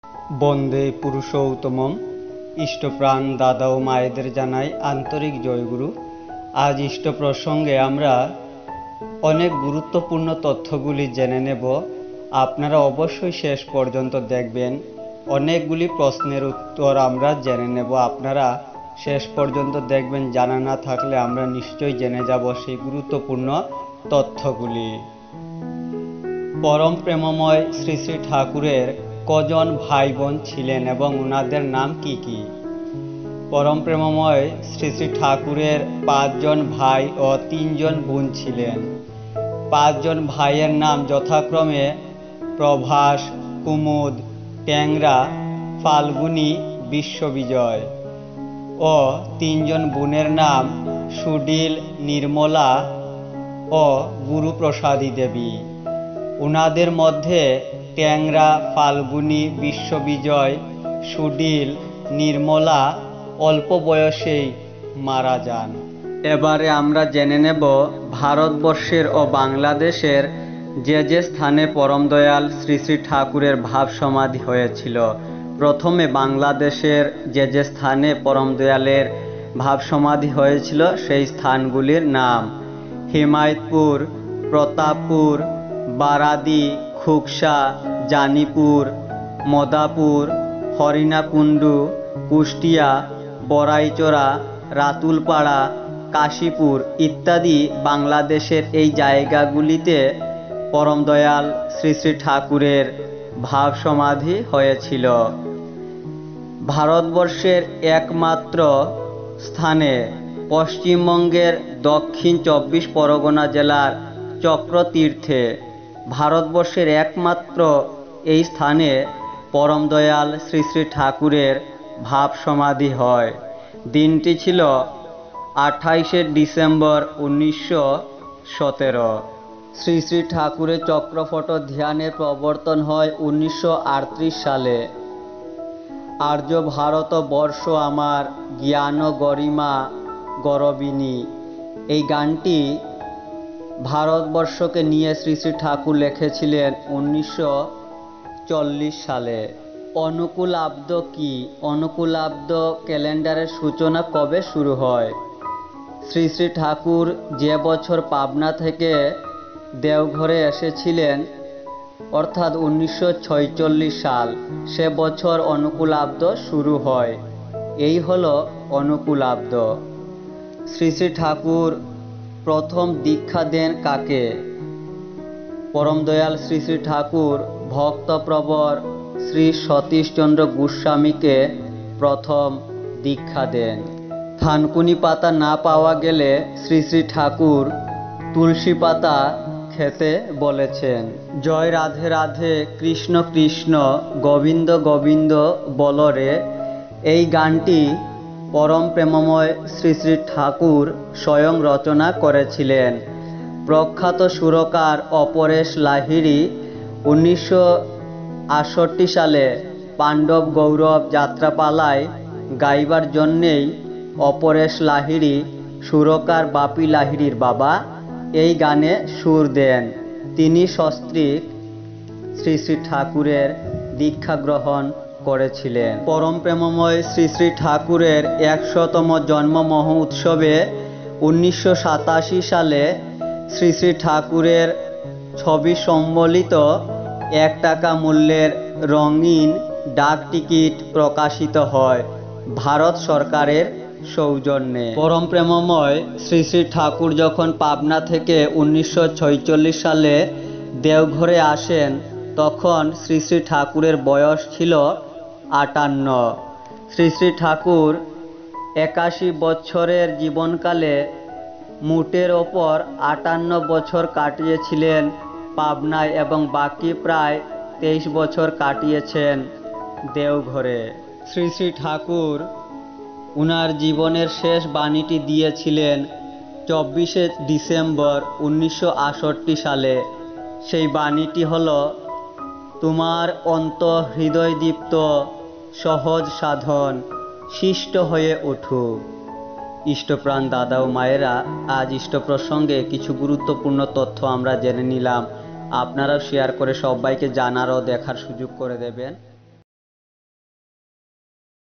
বন্দে পুরুষোত্তমম। ইষ্টপ্রাণ দাদা ও মায়েদের জানাই আন্তরিক জয়গুরু। আজ ইষ্ট প্রসঙ্গে আমরা অনেক গুরুত্বপূর্ণ তথ্যগুলি জেনে নেব। আপনারা অবশ্যই শেষ পর্যন্ত দেখবেন। অনেকগুলি প্রশ্নের উত্তর আমরা জেনে নেব। আপনারা শেষ পর্যন্ত দেখবেন। জানা না থাকলে আমরা নিশ্চয়ই জেনে যাব সেই গুরুত্বপূর্ণ তথ্যগুলি। পরম প্রেমময় শ্রী শ্রী ঠাকুরের কজন ভাই বোন ছিলেন এবং ওনাদের নাম কি কি? পরম প্রেমময় শ্রী শ্রী ঠাকুরের 5 জন ভাই ও 3 জন বোন ছিলেন। 5 জন ভাইয়ের নাম যথাক্রমে প্রভাস, কুমুদ, ট্যাংরা, ফাল্গুনী, বিশ্ববিজয় ও 3 জন বোনের নাম সুডিল, নির্মলা ও গুরুপ্রসাদী দেবী। ওনাদের মধ্যে ট্যাংরা, ফাল্গুনী, বিশ্ববিজয়, সুডিল, নির্মলা অল্প বয়সেই মারা যান। এবারে আমরা জেনে নেব ভারতবর্ষের ও বাংলাদেশের যে যে স্থানে পরম দয়াল শ্রী শ্রী ঠাকুরের ভাব সমাধি হয়েছিল। প্রথমে বাংলাদেশের যে যে স্থানে পরম দয়ালের ভাব সমাধি হয়েছিল সেই স্থানগুলির নাম: হিমায়তপুর, প্রতাপপুর, বারাদি, খুকসা, জানিপুর, মদাপুর, হরিণাকুণ্ডু, কুষ্টিয়া, বড়াইচড়া, রাতুলপাড়া, কাশীপুর ইত্যাদি বাংলাদেশের এই জায়গাগুলিতে পরম দয়াল শ্রী শ্রী ঠাকুরের ভাব সমাধি হয়েছিল। ভারতবর্ষের একমাত্র স্থানে পশ্চিমবঙ্গের দক্ষিণ 24 পরগনা জেলার চক্রতীর্থে ভারতবর্ষের একমাত্র এই স্থানে পরম দয়াল শ্রী শ্রী ঠাকুরের ভাব সমাধি হয়। দিনটি ছিল 28শে ডিসেম্বর 1917। শ্রী শ্রী ঠাকুরের চক্রফট ধ্যানের প্রবর্তন হয় 1938 সালে। আর্য ভারত বর্ষ আমার জ্ঞান গরিমা গরবিনী এই গানটি ভারতবর্ষকে নিয়ে শ্রী শ্রী ঠাকুর লিখেছিলেন 1940 সালে। অনুকূলাব্দ কি? অনুকূলাব্দ ক্যালেন্ডারের সূচনা কবে শুরু হয়? শ্রী শ্রী ঠাকুর যে বছর পাবনা থেকে দেওঘরে এসেছিলেন অর্থাৎ 1946 সাল, সে বছর অনুকূলাব্দ শুরু হয়। এই হলো অনুকূলাব্দ। শ্রী শ্রী ঠাকুর প্রথম দীক্ষা দেন কাকে? পরম দয়াল শ্রী শ্রী ঠাকুর ভক্তপ্রবর শ্রী সতীশচন্দ্র গোস্বামীকে প্রথম দীক্ষা দেন। থানকুনি পাতা না পাওয়া গেলে শ্রী শ্রী ঠাকুর তুলসী পাতা খেতে বলেছেন। জয় রাধে রাধে কৃষ্ণ কৃষ্ণ গোবিন্দ গোবিন্দ বলরে এই গানটি পরম প্রেমময় শ্রী শ্রী ঠাকুর স্বয়ং রচনা করেছিলেন। প্রখ্যাত সুরকার অপরেশ লাহিড়ী 1968 সালে পাণ্ডব গৌরব যাত্রাপালায় গাইবার জন্যেই অপরেশ লাহিড়ী সুরকার বাপি লাহিড়ীর বাবা এই গানে সুর দেন। তিনি সস্ত্রীক শ্রী শ্রী ঠাকুরের দীক্ষা গ্রহণ করেছিলেন। পরম প্রেমময় শ্রী শ্রী ঠাকুরের 100তম জন্ম মহোৎসবে 1987 সালে শ্রী শ্রী ঠাকুরের ছবি সম্বলিত 1 টাকা মূল্যের রঙিন ডাক টিকিট প্রকাশিত হয় ভারত সরকারের সৌজন্যে। পরম প্রেমময় শ্রী শ্রী ঠাকুর যখন পাবনা থেকে 1946 সালে দেওঘরে আসেন তখন শ্রী শ্রী ঠাকুরের বয়স ছিল 58। শ্রী শ্রী ঠাকুর 81 বছরের জীবনকালে মোটের ওপর 58 বছর কাটিয়েছিলেন পাবনায় এবং বাকি প্রায় 23 বছর কাটিয়েছেন দেওঘরে। শ্রী শ্রী ঠাকুর উনার জীবনের শেষ বাণীটি দিয়েছিলেন 24শে ডিসেম্বর 1968 সালে। সেই বাণীটি হলো, তোমার অন্তঃহৃদয়দীপ্ত সহজ সাধন শিষ্ট হয়ে উঠুক। ইষ্টপ্রাণ দাদা ও মায়েরা, আজ ইষ্ট প্রসঙ্গে কিছু গুরুত্বপূর্ণ তথ্য আমরা জেনে নিলাম। আপনারাও শেয়ার করে সবাইকে জানার ও দেখার সুযোগ করে দেবেন।